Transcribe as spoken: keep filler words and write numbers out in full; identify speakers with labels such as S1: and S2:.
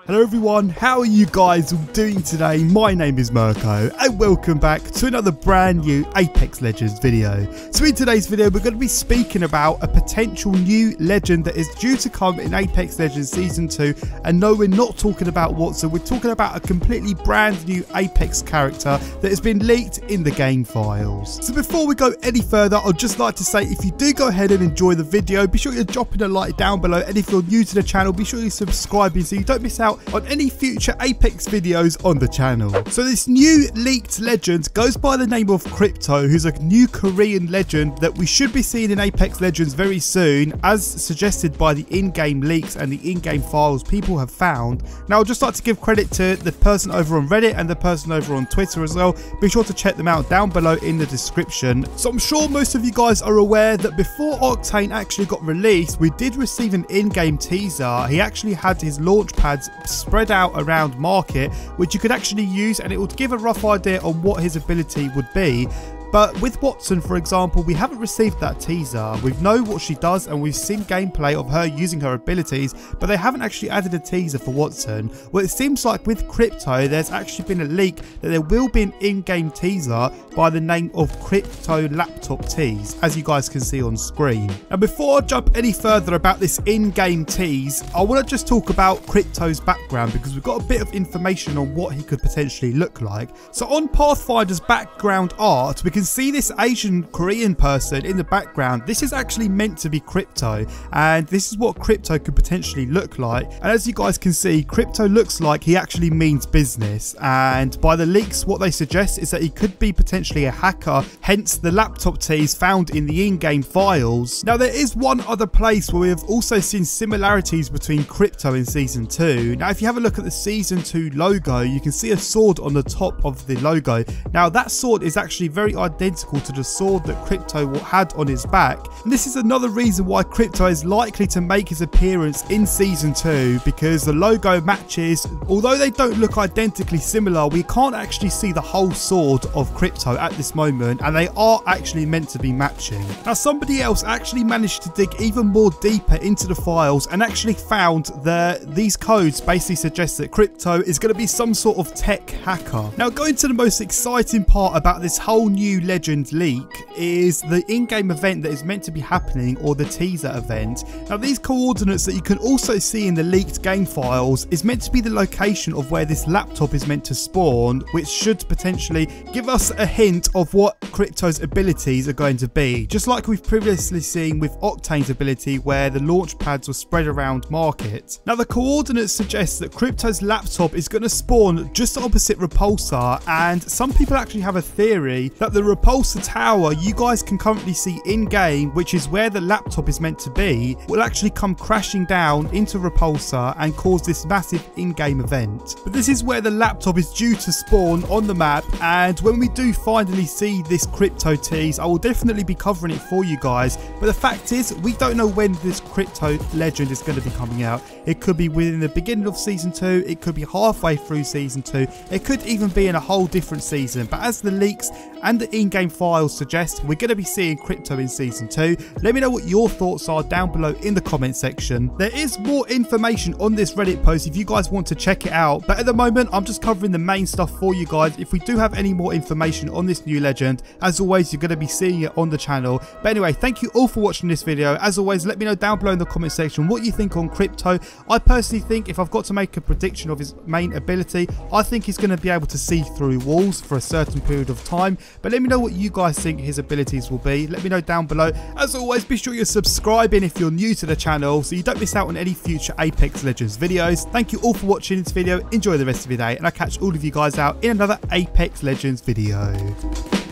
S1: Hello everyone, how are you guys all doing today? My name is Mirko and welcome back to another brand new Apex Legends video. So in today's video we're going to be speaking about a potential new legend that is due to come in Apex Legends Season two, and no, we're not talking about Wattson, we're talking about a completely brand new Apex character that has been leaked in the game files. So before we go any further, I'd just like to say if you do go ahead and enjoy the video, be sure you're dropping a like down below, and if you're new to the channel, be sure you're subscribing so you don't miss out on any future Apex videos on the channel. So this new leaked legend goes by the name of Crypto, who's a new Korean legend that we should be seeing in Apex Legends very soon, as suggested by the in-game leaks and the in-game files people have found. Now I'd just like to give credit to the person over on Reddit and the person over on Twitter as well. Be sure to check them out down below in the description. So I'm sure most of you guys are aware that before Octane actually got released, we did receive an in-game teaser. He actually had his launch pads spread out around market, which you could actually use, and it would give a rough idea on what his ability would be. But with Wattson, for example, we haven't received that teaser. We know what she does and we've seen gameplay of her using her abilities, but they haven't actually added a teaser for Wattson. Well, it seems like with Crypto, there's actually been a leak that there will be an in-game teaser by the name of Crypto Laptop Tease, as you guys can see on screen. Now, before I jump any further about this in-game tease, I want to just talk about Crypto's background, because we've got a bit of information on what he could potentially look like. So on Pathfinder's background art, we can see this Asian Korean person in the background. This is actually meant to be Crypto, and this is what Crypto could potentially look like. And as you guys can see, Crypto looks like he actually means business, and by the leaks what they suggest is that he could be potentially a hacker, hence the laptop tease found in the in-game files. Now there is one other place where we have also seen similarities between Crypto in Season two. Now if you have a look at the Season two logo, you can see a sword on the top of the logo. Now that sword is actually very identical to the sword that Crypto had on his back, and this is another reason why Crypto is likely to make his appearance in Season two, because the logo matches. Although they don't look identically similar, we can't actually see the whole sword of Crypto at this moment, and they are actually meant to be matching. Now somebody else actually managed to dig even more deeper into the files and actually found that these codes basically suggest that Crypto is going to be some sort of tech hacker. Now going to the most exciting part about this whole new legend leak is the in-game event that is meant to be happening, or the teaser event. Now these coordinates that you can also see in the leaked game files is meant to be the location of where this laptop is meant to spawn, which should potentially give us a hint of what Crypto's abilities are going to be, just like we've previously seen with Octane's ability where the launch pads were spread around market. Now the coordinates suggest that Crypto's laptop is going to spawn just opposite Repulsor, and some people actually have a theory that the Repulsor tower you guys can currently see in game, which is where the laptop is meant to be, will actually come crashing down into Repulsor and cause this massive in-game event. But this is where the laptop is due to spawn on the map, and when we do finally see this Crypto tease, I will definitely be covering it for you guys. But the fact is, we don't know when this Crypto legend is going to be coming out. It could be within the beginning of Season two, it could be halfway through Season two, it could even be in a whole different season. But as the leaks and the in-game files suggest, we're going to be seeing Crypto in Season two. Let me know what your thoughts are down below in the comment section. There is more information on this Reddit post if you guys want to check it out, but at the moment I'm just covering the main stuff for you guys. If we do have any more information on this new legend, as always you're going to be seeing it on the channel. But anyway, thank you all for watching this video. As always, let me know down below in the comment section what you think on Crypto. I personally think, if I've got to make a prediction of his main ability, I think he's going to be able to see through walls for a certain period of time. But let me know what you guys think his abilities will be. Let me know down below. As always, be sure you're subscribing if you're new to the channel so you don't miss out on any future Apex Legends videos. Thank you all for watching this video. Enjoy the rest of your day, and I'll catch all of you guys out in another Apex Legends video.